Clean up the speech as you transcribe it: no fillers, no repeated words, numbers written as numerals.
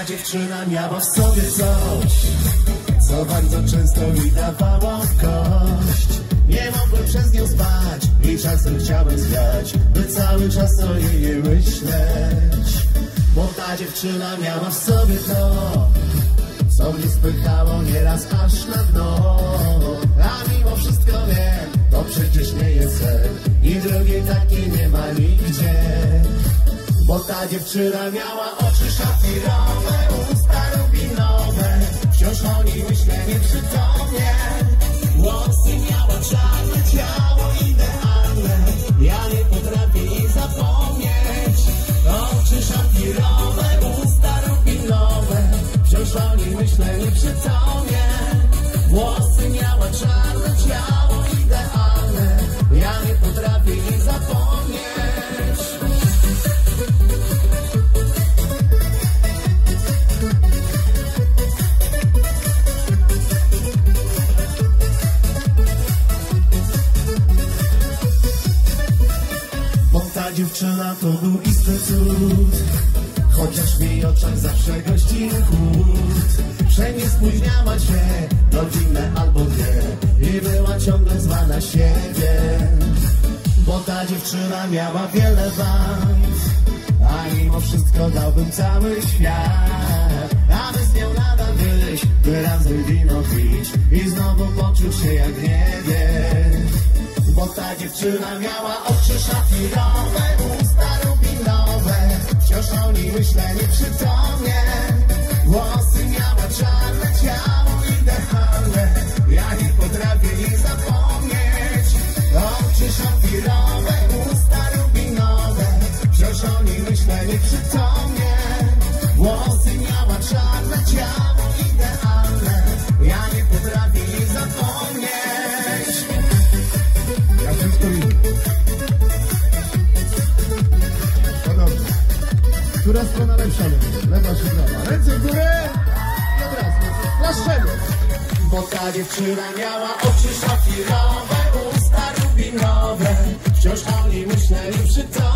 dziewczyna miała w sobie coś, co bardzo często mi dawało w kość. Nie mogłem przez nią spać i czasem chciałem zwiać, by cały czas o niej nie myśleć. Bo ta dziewczyna miała w sobie to, co mnie spychało nieraz aż na dno. A mimo wszystko wiem, to przecież nie jest sen i drugiej takiej nie ma nigdzie. Bo ta dziewczyna miała oczy szafirowe, usta rubinowe, wciąż o niej myślę nieprzytomnie. Włosy miała czarne, ciało idealne, ja nie potrafię jej zapomnieć. Oczy szafirowe, usta rubinowe, wciąż o niej myślę nieprzytomnie. Włosy miała czarne, ciało idealne, ja nie potrafię jej zapomnieć. Ta dziewczyna to był istny cud, chociaż w jej oczach zawsze gościł chłód. Wszędzie spóźniała się godzinę albo dwie i była ciągle zła na siebie. Bo ta dziewczyna miała wiele wad, a mimo wszystko dałbym cały świat, aby z nią nadal być, by razem wino pić i znowu poczuć się jak nie wiem. Bo ta dziewczyna miała oczy szafirowe, usta rubinowe, wciąż o niej myślę nieprzytomnie. Włosy miała czarne, ciało idealne, ja nie potrafię jej zapomnieć. Oczy szafirowe, usta rubinowe, wciąż o niej myślę nieprzytomnie. Włosy miała czarne, ciało idealne, ja nie potrafię jej zapomnieć. Ja wszystko widzę. Podobnie. Która strona lepsza będzie? Lewa czy prawa? Ręce w górę i od razu. Klaszczemy. Bo ta dziewczyna miała oczy szafirowe, usta rubinowe, wciąż o niej myślę nieprzytomnie.